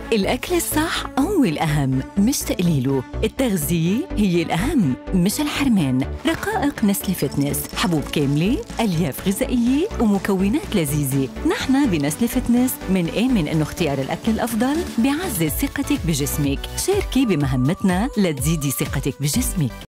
الأكل الصح هو الأهم مش تقليله. التغذية هي الأهم مش الحرمان. رقائق نسلي فتنس، حبوب كاملة، ألياف غذائية ومكونات لذيذة. نحن بنسلي فتنس منآمن إنه اختيار الأكل الأفضل بيعزز ثقتك بجسمك. شاركي بمهمتنا لتزيدي ثقتك بجسمك.